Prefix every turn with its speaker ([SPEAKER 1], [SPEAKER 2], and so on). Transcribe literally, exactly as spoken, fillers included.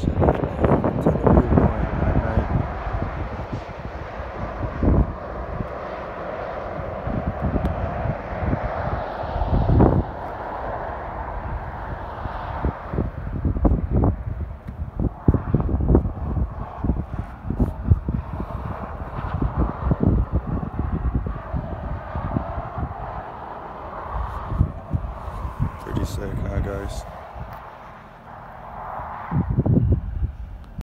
[SPEAKER 1] shut that down and tell them you're going night night. Pretty sick, huh guys?